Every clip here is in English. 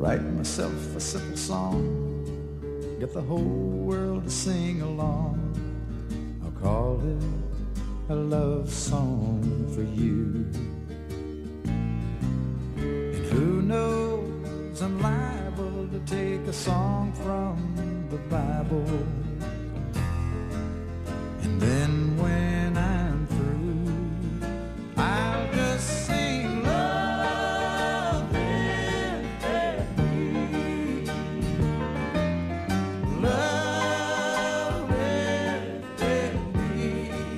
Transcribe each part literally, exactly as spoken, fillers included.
write myself a simple song, get the whole world to sing along. I'll call it a love song for you. And who knows, I'm liable to take a song from the Bible, and then when I'm through, I'll just sing love let me, love let me.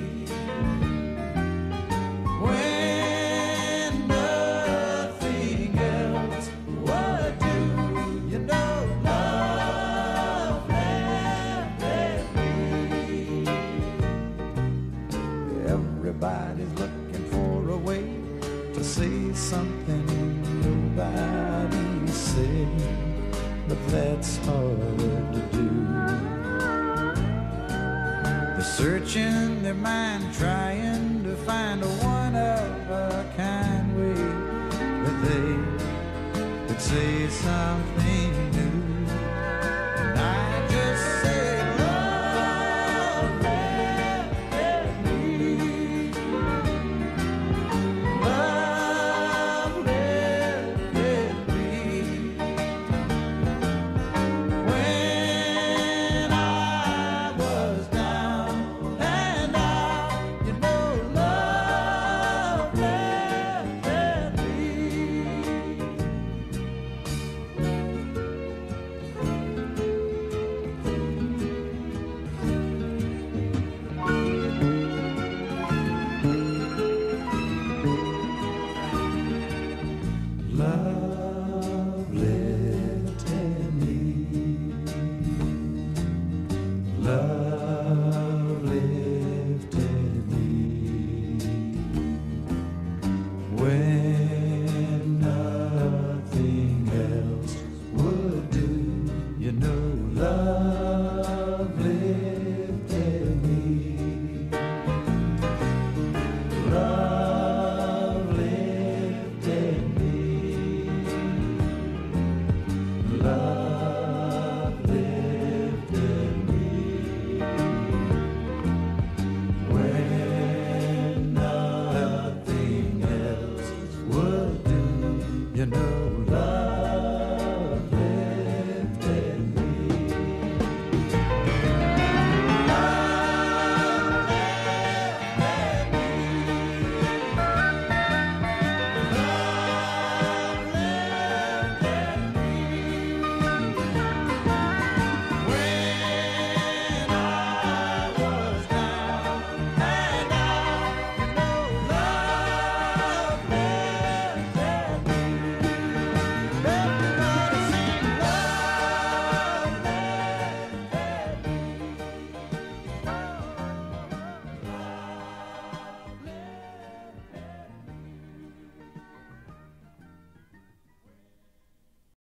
When nothing else would do, you know, love let me. Everybody's looking for a way to say something nobody said, but that's hard to do. They're searching their mind, trying to find a one-of-a-kind way that they could say something